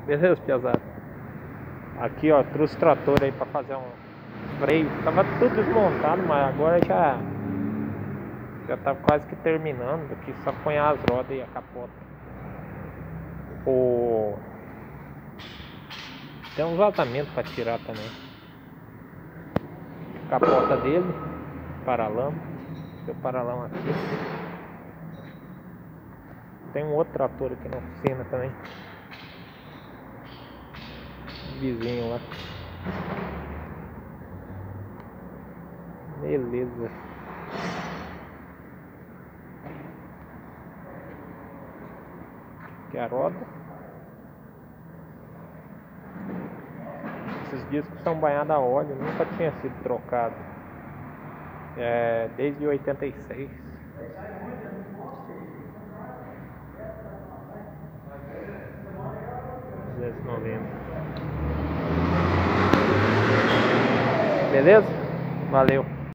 Beleza, piazada? Aqui, ó, trouxe o trator aí pra fazer um freio. Tava tudo desmontado, mas agora já tá quase que terminando. Aqui só põe as rodas e a capota. Tem um vazamento pra tirar também. Capota dele, paralama. Tem o paralama aqui. Tem um outro trator aqui na oficina também. Vizinho lá. Beleza. Aqui a roda. Esses discos são banhados a óleo, nunca tinha sido trocado. Desde 86. 290. Beleza? Valeu.